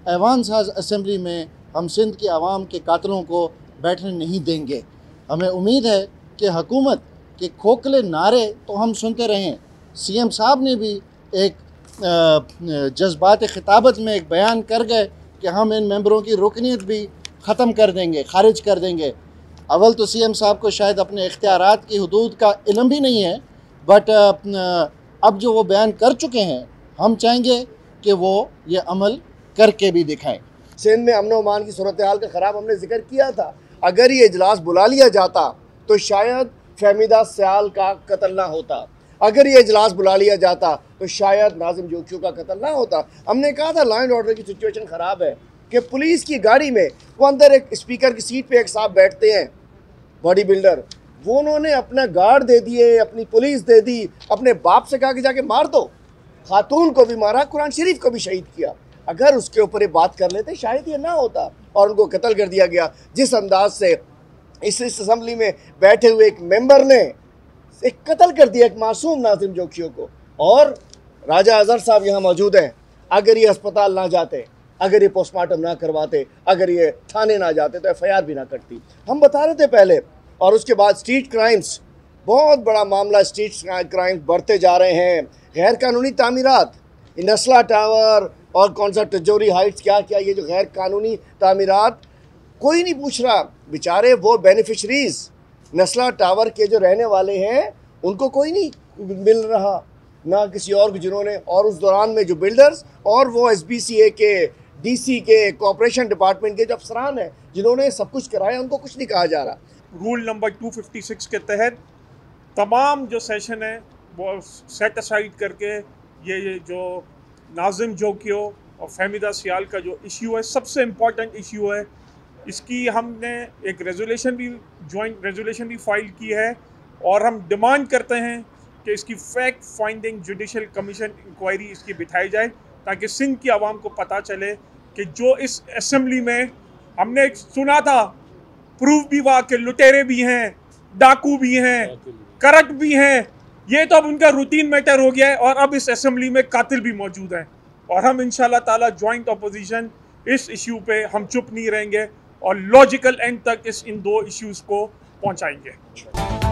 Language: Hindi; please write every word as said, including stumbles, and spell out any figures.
ऐवान साज असम्बली में हम सिंध की आवाम के कातलों को बैठने नहीं देंगे। हमें उम्मीद है कि हुकूमत के खोखले नारे तो हम सुनते रहें। सी एम साहब ने भी एक जज्बात खिताबत में एक बयान कर गए कि हम इन मेंबरों की रुकनीत भी ख़त्म कर देंगे, खारिज कर देंगे। अव्वल तो सी एम साहब को शायद अपने इख्तियारात की हदूद का इल्म भी नहीं है, बट अब जो वो बयान कर चुके हैं, हम चाहेंगे कि वो ये अमल करके भी दिखाएं। सिंध में अमन व अमान की सूरत हाल का ख़राब हमने जिक्र किया था। अगर ये इजलास बुला लिया जाता तो शायद फहमीदा सियाल का कत्ल ना होता। अगर ये इजलास बुला लिया जाता तो शायद नाजिम जोकियों का कत्ल ना होता। हमने कहा था लॉ एंड ऑर्डर की सिचुएशन ख़राब है कि पुलिस की गाड़ी में वो अंदर एक स्पीकर की सीट पे एक साहब बैठते हैं, बॉडी बिल्डर, वो उन्होंने अपना गार्ड दे दिए, अपनी पुलिस दे दी, अपने बाप से कहा कि जाके मार दो। खातून को भी मारा, कुरान शरीफ को भी शहीद किया। अगर उसके ऊपर ये बात कर लेते शायद ये ना होता और उनको कत्ल कर दिया गया। जिस अंदाज से इस इस असम्बली में बैठे हुए एक मेंबर ने एक कत्ल कर दिया एक मासूम नाजिम जोकियों को, और राजा अजहर साहब यहाँ मौजूद हैं। अगर ये अस्पताल ना जाते, अगर ये पोस्टमार्टम ना करवाते, अगर ये थाने ना जाते तो एफ आई आर भी ना कटती। हम बता रहे थे पहले। और उसके बाद स्ट्रीट क्राइम्स, बहुत बड़ा मामला, स्ट्रीट क्राइम्स बढ़ते जा रहे हैं। गैर कानूनी तामीरात, नस्ला टावर और कौन सा तिजोरी हाइट्स, क्या क्या ये जो गैर कानूनी तामीरात, कोई नहीं पूछ रहा। बेचारे वो बेनिफिशरीज़ नस्ला टावर के जो रहने वाले हैं उनको कोई नहीं मिल रहा, ना किसी और को जिन्होंने, और उस दौरान में जो बिल्डर्स और वो एस बी सी ए के, डी सी के, कॉर्पोरेशन डिपार्टमेंट के जो अफसरान हैं जिन्होंने सब कुछ कराया, उनको कुछ नहीं कहा जा रहा। रूल नंबर दो सौ छप्पन के तहत तमाम जो सेशन है वो सेट असाइड करके ये ये जो नाजिम जोकियों और फहमीदा सियाल का जो इश्यू है, सबसे इम्पॉर्टेंट इश्यू है, इसकी हमने एक रेजोल्यूशन भी जॉइंट रेजोल्यूशन भी फाइल की है। और हम डिमांड करते हैं कि इसकी fact finding judicial commission inquiry इसकी बिठाई जाए, ताकि सिंध की आवाम को पता चले कि जो इस असम्बली में हमने सुना था, प्रूफ भी हुआ कि लुटेरे भी हैं, डाकू भी हैं, करप्ट भी हैं, ये तो अब उनका रूटीन मैटर हो गया है। और अब इस असम्बली में कातिल भी मौजूद हैं। और हम इंशाल्लाह ताला जॉइंट अपोजिशन इस इश्यू पे हम चुप नहीं रहेंगे और लॉजिकल एंड तक इस इन दो इश्यूज़ को पहुंचाएंगे।